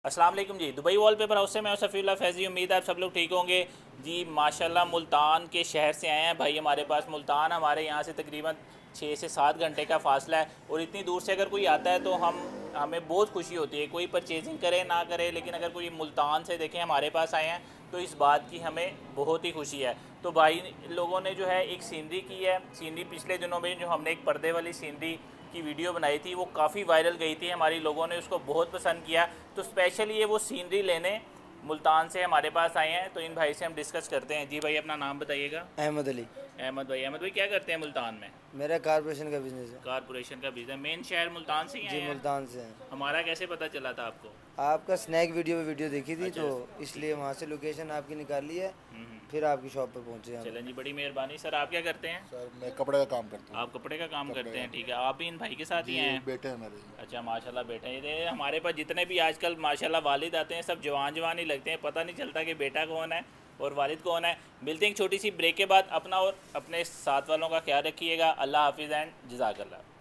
अस्सलाम वालेकुम जी। Dubai wallpaper house से मैं सफ़ीउल्लाह फैज़ी। उम्मीद है आप सब लोग ठीक होंगे जी। माशाल्लाह मुल्तान के शहर से आए हैं भाई हमारे पास। मुल्तान हमारे यहाँ से तकरीबन 6 से 7 घंटे का फ़ासला है और इतनी दूर से अगर कोई आता है तो हमें बहुत खुशी होती है। कोई परचेजिंग करे ना करे, लेकिन अगर कोई मुल्तान से देखें हमारे पास आए हैं तो इस बात की हमें बहुत ही खुशी है। तो भाई लोगों ने जो है एक सीनरी की है। सीनरी पिछले दिनों में जो हमने एक पर्दे वाली सीनरी की वीडियो बनाई थी वो काफ़ी वायरल गई थी, हमारी लोगों ने उसको बहुत पसंद किया। तो स्पेशली ये वो सीनरी लेने मुल्तान से हमारे पास आए हैं। तो इन भाई से हम डिस्कस करते हैं। जी भाई अपना नाम बताइएगा। अहमद अली। अहमद भाई क्या करते हैं मुल्तान में? मेरा कारपोरेशन का बिजनेस है। कारपोरेशन का बिजनेस। मेन शहर मुल्तान से ही जी आए हैं? मुल्तान से हैं। हमारा कैसे पता चला था आपको? आपका स्नैक वीडियो देखी थी अच्छा। तो इसलिए वहाँ से लोकेशन आपकी निकाली है, हम्म। फिर आपकी शॉप पर पहुँचे हम। चलें जी, बड़ी मेहरबानी। सर आप क्या करते हैं? सर मैं कपड़े का काम करता हूँ। आप कपड़े का काम कपड़े करते हैं, का। ठीक है। आप भी इन भाई के साथ ही जी, आए हैं? बेटे हैं मेरे। अच्छा माशाल्लाह बेटे। ये हमारे पास जितने भी आजकल माशाल्लाह वालिद आते हैं सब जवान जवान ही लगते हैं, पता नहीं चलता कि बेटा कौन है और वालिद कौन है। मिलते हैं एक छोटी सी ब्रेक के बाद। अपना और अपने साथ वालों का ख्याल रखिएगा। अल्लाह हाफिज़ एंड जज़ाकल्लाह।